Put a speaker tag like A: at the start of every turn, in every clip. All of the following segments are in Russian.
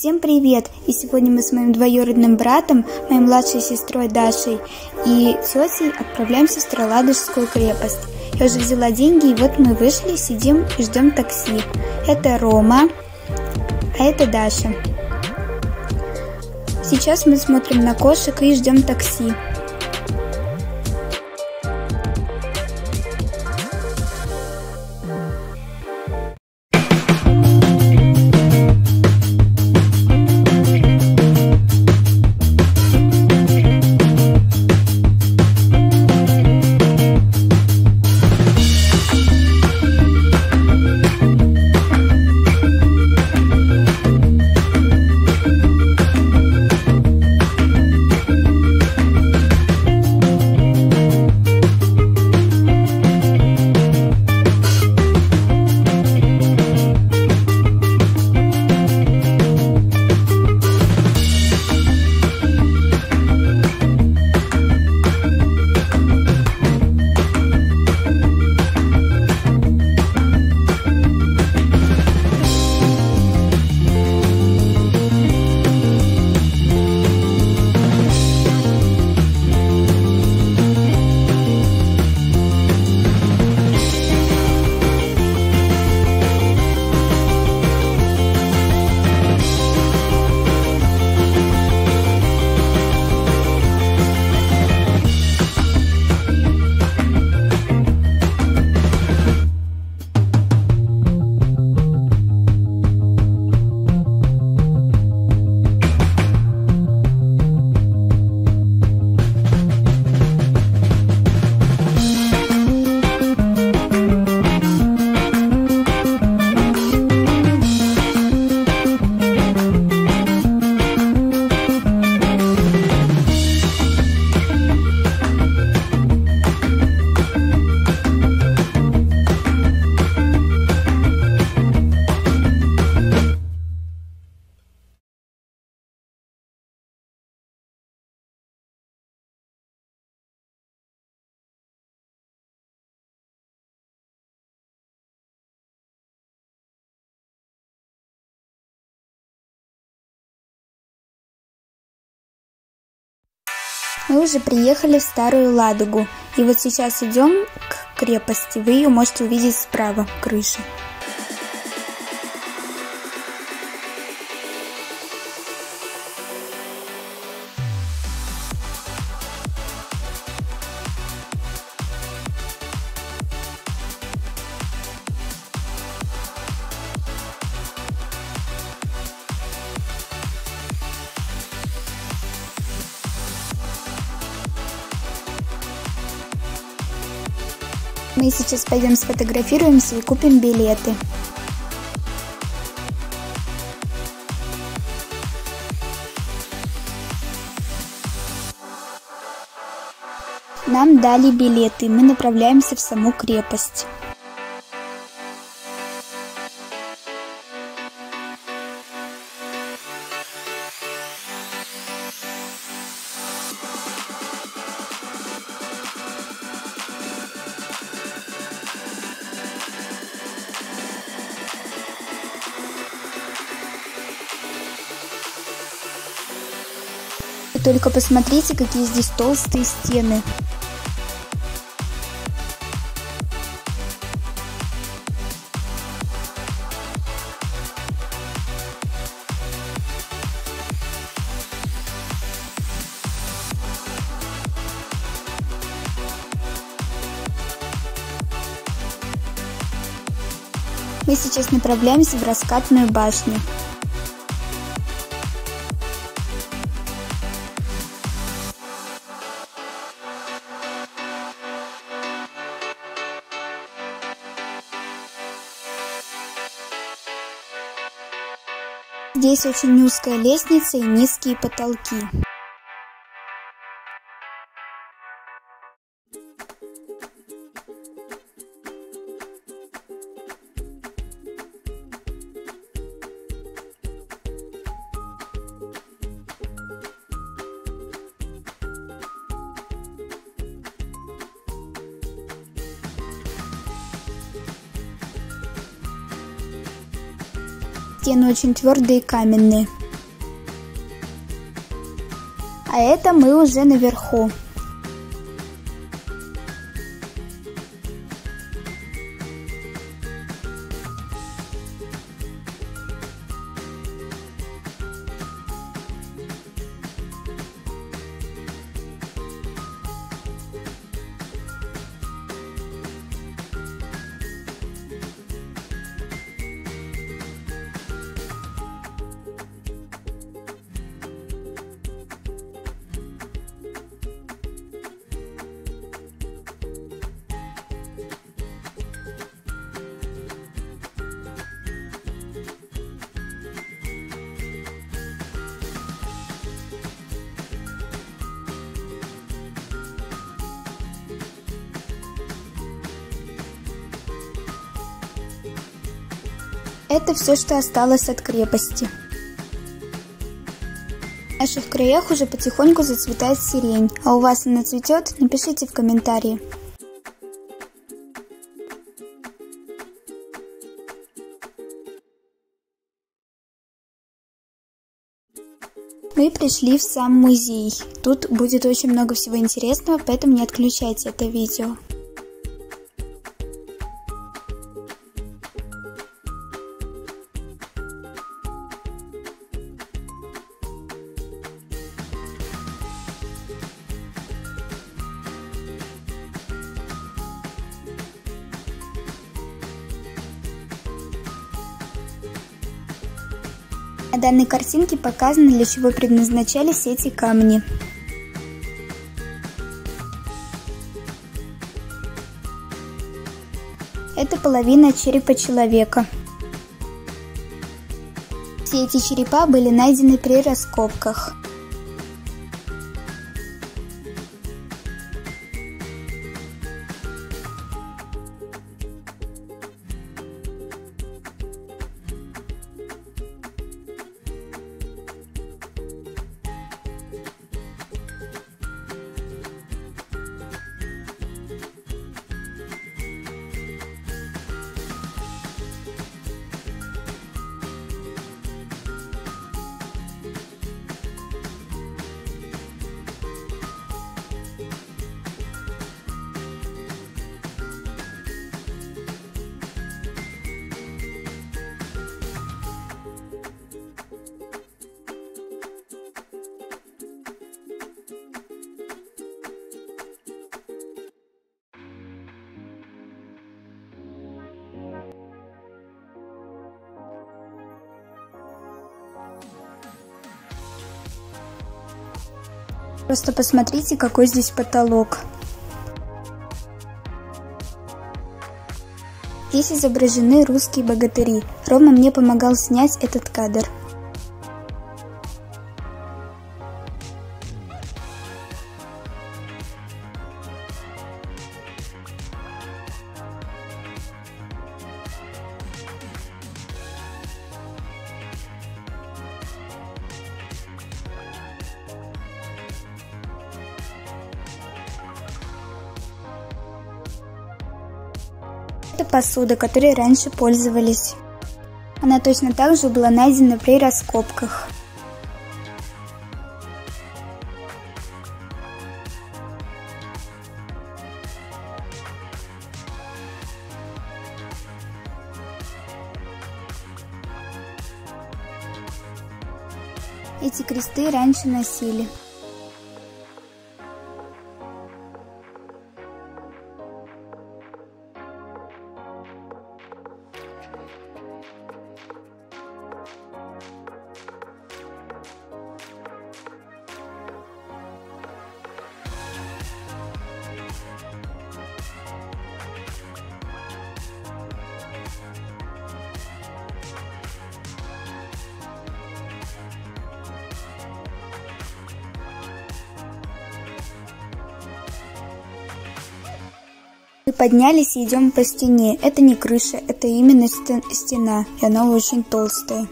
A: Всем привет! И сегодня мы с моим двоюродным братом, моей младшей сестрой Дашей и тетей отправляемся в Староладожскую крепость. Я уже взяла деньги, и вот мы вышли, сидим и ждем такси. Это Рома, а это Даша. Сейчас мы смотрим на кошек и ждем такси. Мы уже приехали в Старую Ладогу, и вот сейчас идем к крепости. Вы ее можете увидеть справа, крыши. Мы сейчас пойдем сфотографируемся и купим билеты. Нам дали билеты, мы направляемся в саму крепость. Только посмотрите, какие здесь толстые стены. Мы сейчас направляемся в Раскатную башню. Здесь очень узкая лестница и низкие потолки. Стены очень твердые и каменные. А это мы уже наверху. Это все, что осталось от крепости. В наших краях уже потихоньку зацветает сирень, а у вас она цветет? Напишите в комментарии. Мы пришли в сам музей. Тут будет очень много всего интересного, поэтому не отключайте это видео. На данной картинке показано, для чего предназначались эти камни. Это половина черепа человека. Все эти черепа были найдены при раскопках. Просто посмотрите, какой здесь потолок. Здесь изображены русские богатыри. Рома мне помогал снять этот кадр. Это посуда, которой раньше пользовались. Она точно так же была найдена при раскопках. Эти кресты раньше носили. Мы поднялись и идем по стене. Это не крыша, это именно стена, и она очень толстая.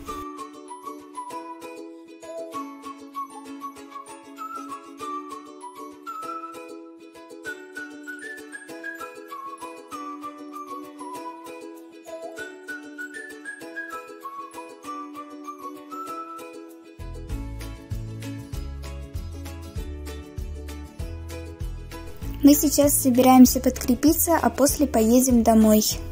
A: Мы сейчас собираемся подкрепиться, а после поедем домой.